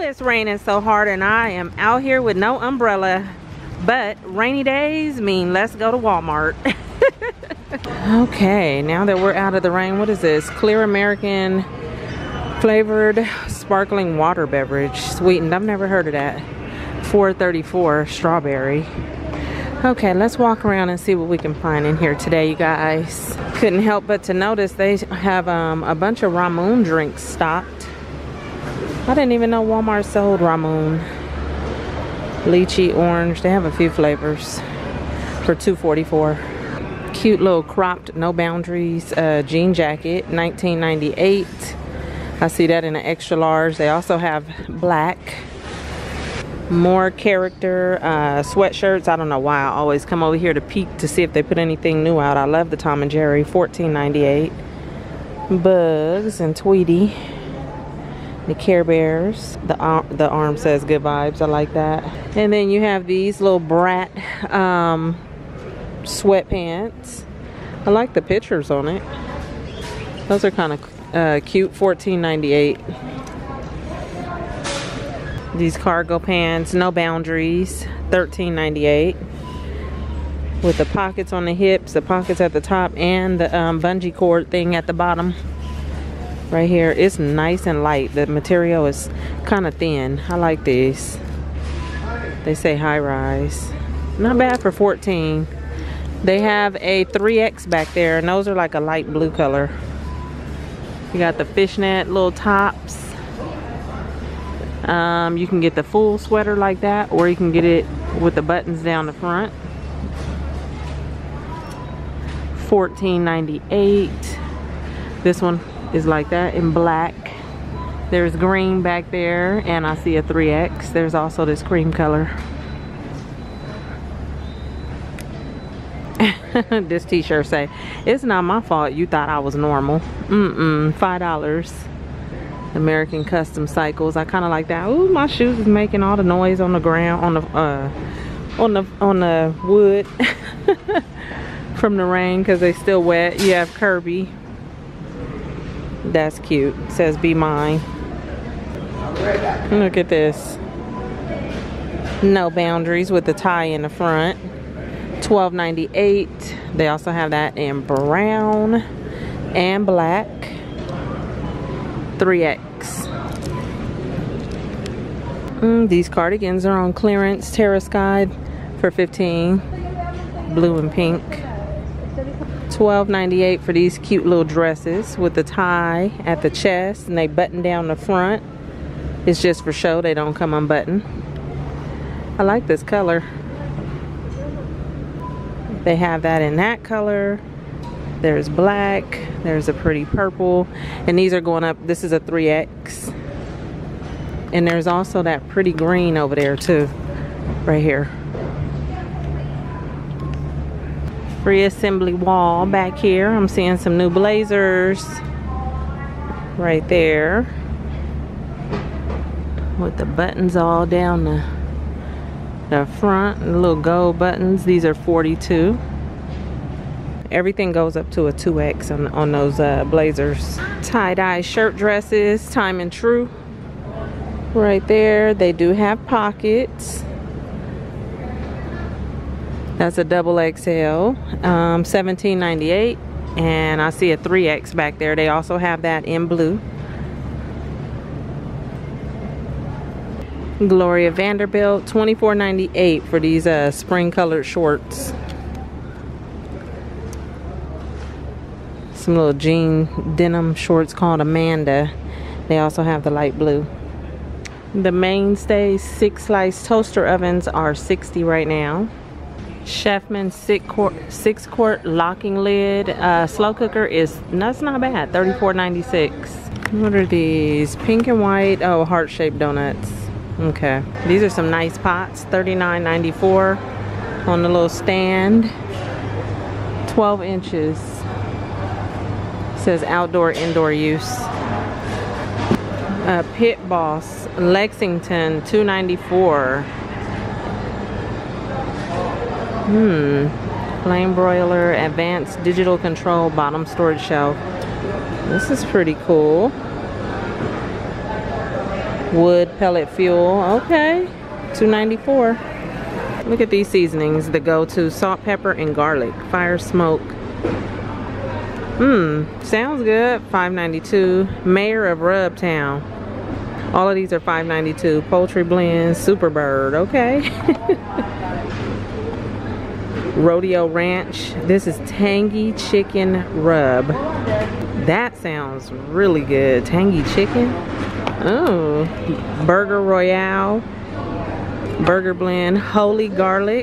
it's raining so hard and I am out here with no umbrella. But rainy days mean let's go to Walmart. Okay, now that we're out of the rain, what is this? Clear American flavored sparkling water beverage, sweetened. I've never heard of that. $4.34 strawberry. Okay, let's walk around and see what we can find in here today, you guys. Couldn't help but to notice they have a bunch of Ramune drinks stocked. I didn't even know Walmart sold Ramune. Lychee, orange, they have a few flavors for $2.44. Cute little cropped No Boundaries jean jacket, $19.98. I see that in an extra large. They also have black. More character sweatshirts. I don't know why I always come over here to peek to see if they put anything new out. I love the Tom and Jerry, $14.98. Bugs and Tweety. The Care Bears. The arm says good vibes. I like that. And then you have these little Brat sweatpants. I like the pictures on it. Those are kind of cute. $14.98. These cargo pants, No Boundaries, $13.98. With the pockets on the hips, the pockets at the top, and the bungee cord thing at the bottom. Right here, it's nice and light. The material is kind of thin. I like these. They say high rise. Not bad for $14. They have a 3X back there, and those are like a light blue color. You got the fishnet little tops. You can get the full sweater like that, or you can get it with the buttons down the front. $14.98. This one is like that in black. There's green back there, and I see a 3X. There's also this cream color. This t-shirt say, it's not my fault you thought I was normal. $5. American Custom Cycles. I kind of like that. Ooh, my shoes is making all the noise on the ground, on the wood from the rain because they still wet. You have Kirby. That's cute. It says be mine. Look at this. No Boundaries with the tie in the front. $12.98. They also have that in brown and black. 3X. These cardigans are on clearance. Terra Sky for $15. Blue and pink. $12.98 for these cute little dresses with the tie at the chest, and they button down the front. It's just for show. They don't come unbuttoned. I like this color. They have that in that color. There's black, there's a pretty purple, and these are going up. This is a 3X. And there's also that pretty green over there too, right here. Free assembly wall back here. I'm seeing some new blazers right there with the buttons all down the front, and the little gold buttons. These are $42. Everything goes up to a 2X on those blazers. Tie-dye shirt dresses, Time and True. Right there, they do have pockets. That's a double XL, $17.98. And I see a 3X back there. They also have that in blue. Gloria Vanderbilt, $24.98 for these spring colored shorts. Some little jean denim shorts called Amanda. They also have the light blue. The mainstay 6-slice toaster ovens are $60 right now. Chefman 6-quart locking lid slow cooker that's not bad, $34.96. What are these? Pink and white, oh, heart-shaped donuts. Okay, these are some nice pots, $39.94 on the little stand. 12 inches. Says outdoor, indoor use. Pit Boss Lexington, $2.94. Flame broiler, advanced digital control, bottom storage shelf. This is pretty cool. Wood pellet fuel. Okay. $2.94. Look at these seasonings. The go-to: salt, pepper, and garlic. Fire smoke. Sounds good. $5.92. Mayor of Rubtown. All of these are $5.92. Poultry blend. Superbird. Okay. Rodeo Ranch. This is tangy chicken rub. That sounds really good. Tangy chicken. Oh. Burger Royale. Burger blend. Holy garlic.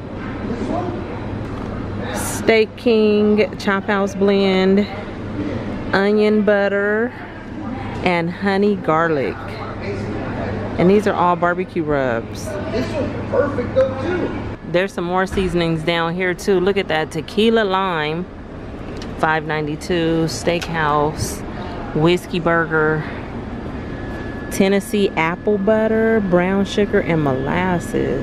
Steak King Chop House blend. Onion butter. And honey garlic. And these are all barbecue rubs. This one's perfect though too. There's some more seasonings down here too. Look at that. Tequila lime. $5.92. Steakhouse. Whiskey burger. Tennessee apple butter. Brown sugar and molasses.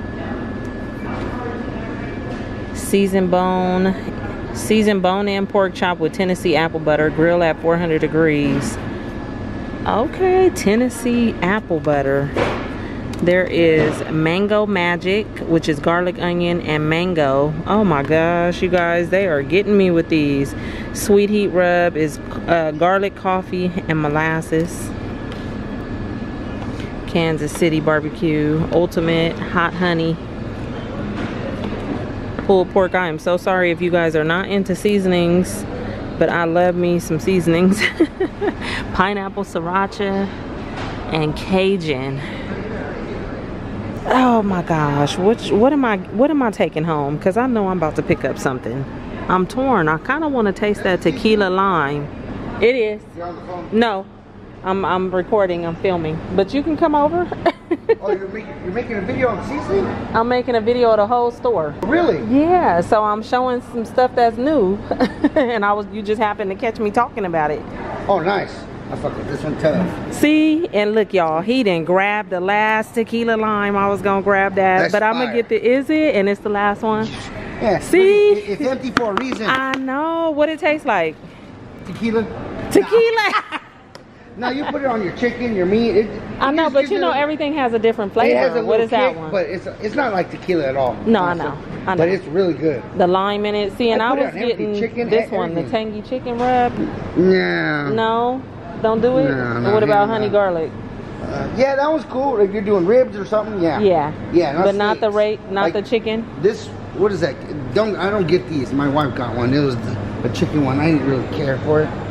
Seasoned bone-in pork chop with Tennessee apple butter. Grill at 400 degrees. Okay, Tennessee apple butter. There is Mango Magic, which is garlic, onion, and mango. Oh my gosh, you guys, they are getting me with these. Sweet Heat Rub is garlic, coffee, and molasses. Kansas City Barbecue. Ultimate Hot Honey. Pulled pork. I am so sorry if you guys are not into seasonings, but I love me some seasonings. Pineapple Sriracha and Cajun. Oh my gosh, what am I taking home? Because I know I'm about to pick up something. I'm torn. I kind of want to taste that tequila lime. It is. You're on the phone? No, I'm recording. I'm filming. But you can come over. Oh, you're making a video on seasoning? I'm making a video of the whole store. Really? Yeah. So I'm showing some stuff that's new, and you just happened to catch me talking about it. Oh, nice. I fuck with this one tough. See, and look, y'all, he didn't grab the last tequila lime. I was gonna grab that, That's but I'm gonna get the, is it? And it's the last one. Yeah. See? It's empty for a reason. I know. What it tastes like? Tequila. Tequila. Now you put it on your chicken, your meat. I know, but you know, everything has a different flavor. It has a what is that kick, one? But it's not like tequila at all. No, I know. But it's really good. The lime in it. See, and I put it was on everything, getting chicken, this one, the everything. tangy chicken rub. Yeah. No, don't do it. No, What about no. honey garlic? Yeah, that was cool. If you're doing ribs or something, yeah. Yeah. Yeah, But not the steaks. not Like, the chicken. This, what is that? I don't get these. My wife got one. It was the chicken one. I didn't really care for it.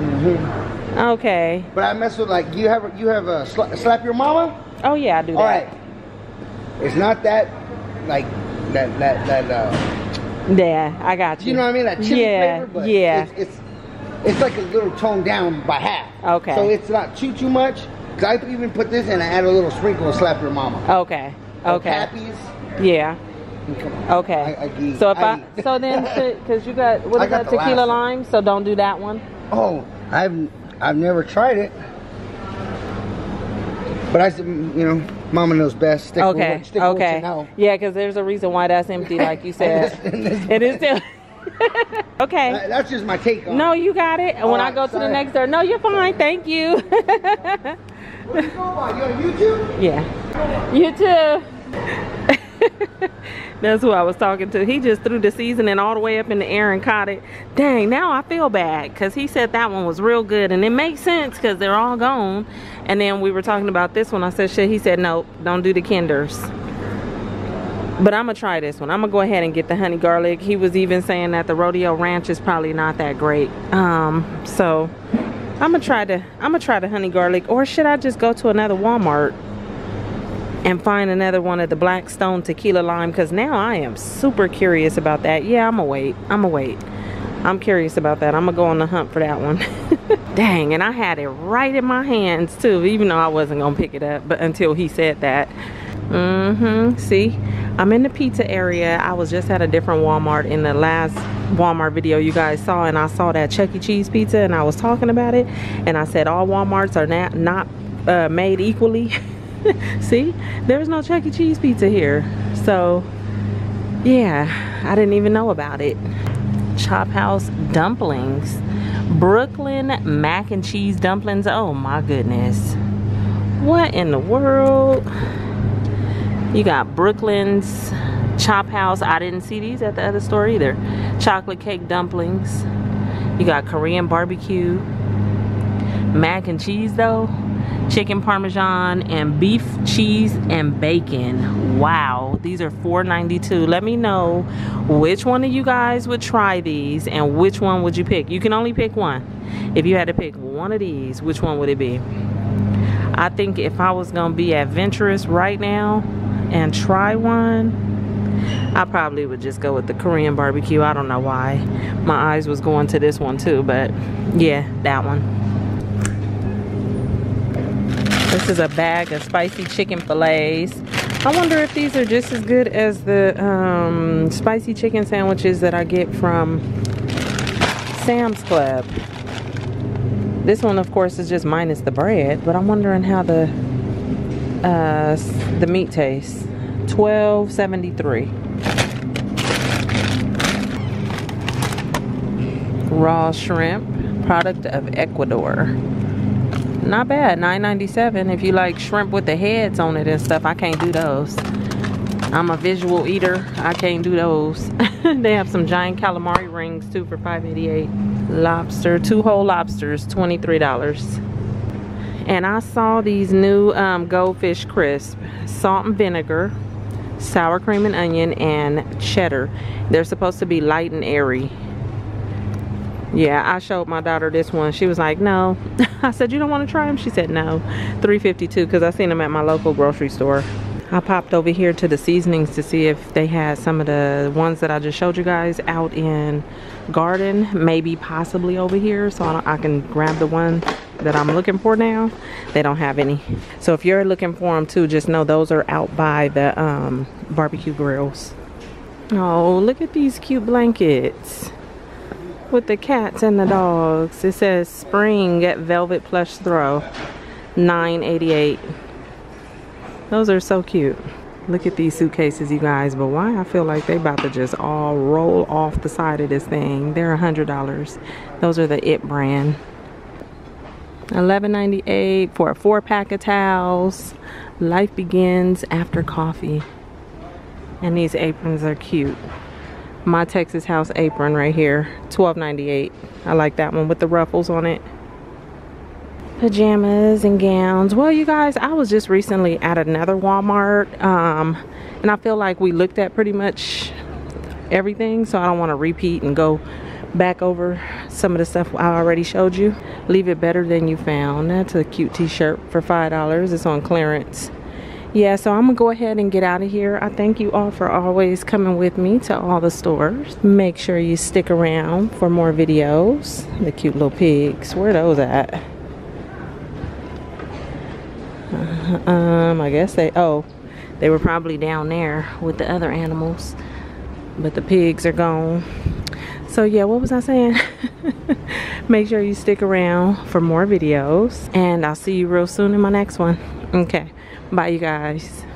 Okay. But I mess with, like, you have a slap your mama. Oh yeah, I do that. All right. It's not that like that. Yeah, I got you. You know what I mean? That chili yeah, flavor. But yeah. It's like a little toned down by half. Okay. So it's not too much. Cause I even put this and I add a little sprinkle of slap your mama. Okay. Okay. Pappies. Yeah. Come on. Okay. So if so then because you got what I is got that, the tequila last one. lime? So don't do that one. Oh, I've never tried it. But I said, you know, Mama knows best. Stick with what you know. Yeah, because there's a reason why that's empty, like you said. It is still. Okay. That's just my take on it. No, you got it. And when I go to the next door, no, you're fine. Thank you. What are you going on? You on YouTube? Yeah. You too. That's who I was talking to. He just threw the seasoning all the way up in the air and caught it. Dang, now I feel bad because he said that one was real good, and it makes sense because they're all gone. And then we were talking about this one. I said shit. He said no, don't do the Kinders. But I'm gonna try this one. I'm gonna go ahead and get the honey garlic. He was even saying that the Rodeo Ranch is probably not that great. So I'm gonna try the honey garlic, or should I just go to another Walmart and find another one of the Blackstone tequila lime? Because now I am super curious about that. Yeah, I'm gonna wait. I'm curious about that. I'm gonna go on the hunt for that one. Dang, and I had it right in my hands too, even though I wasn't gonna pick it up, but until he said that. See, I'm in the pizza area. I was just at a different Walmart in the last Walmart video you guys saw, and I saw that Chuck E. Cheese pizza, and I was talking about it, and I said all Walmarts are not made equally. See, there's no Chuck E. Cheese pizza here. So yeah, I didn't even know about it. Chop House dumplings. Brooklyn mac and cheese dumplings. Oh my goodness. What in the world? You got Brooklyn's Chop House. I didn't see these at the other store either. Chocolate cake dumplings. You got Korean barbecue. Mac and cheese though. Chicken parmesan and beef, cheese, and bacon. Wow, these are $4.92. Let me know which one of you guys would try these and which one would you pick. You can only pick one. If you had to pick one of these, which one would it be? I think if I was gonna be adventurous right now and try one, I probably would just go with the Korean barbecue. I don't know why. My eyes was going to this one too, but yeah, that one. This is a bag of spicy chicken fillets. I wonder if these are just as good as the spicy chicken sandwiches that I get from Sam's Club. This one, of course, is just minus the bread, but I'm wondering how the meat tastes. $12.73. Raw shrimp, product of Ecuador. Not bad, $9.97. If you like shrimp with the heads on it and stuff, I can't do those. I'm a visual eater. I can't do those. They have some giant calamari rings too for $5.88. Lobster, 2 whole lobsters, $23. And I saw these new goldfish crisp, salt and vinegar, sour cream and onion, and cheddar. They're supposed to be light and airy. Yeah, I showed my daughter this one. She was like, no. I said, you don't want to try them? She said, no. $3.52 because I seen them at my local grocery store. I popped over here to the seasonings to see if they had some of the ones that I just showed you guys out in Garden. Maybe possibly over here, so I can grab the one that I'm looking for now. They don't have any. So if you're looking for them too, just know those are out by the barbecue grills. Oh, look at these cute blankets with the cats and the dogs. It says spring at velvet plush throw, $9.88. Those are so cute. Look at these suitcases, you guys. But why I feel like they about to just all roll off the side of this thing. They're $100. Those are the It brand. $11.98 for a 4-pack of towels. Life begins after coffee. And these aprons are cute. My Texas House apron right here, $12.98. I like that one with the ruffles on it. Pajamas and gowns. Well, you guys, I was just recently at another Walmart, and I feel like we looked at pretty much everything, so I don't want to repeat and go back over some of the stuff I already showed you. Leave it better than you found. That's a cute t-shirt for $5. It's on clearance. Yeah, so I'm gonna go ahead and get out of here. I thank you all for always coming with me to all the stores. Make sure you stick around for more videos. The cute little pigs, where are those at? I guess they were probably down there with the other animals, but the pigs are gone. So yeah, what was I saying? Make sure you stick around for more videos, and I'll see you real soon in my next one. Okay, bye you guys.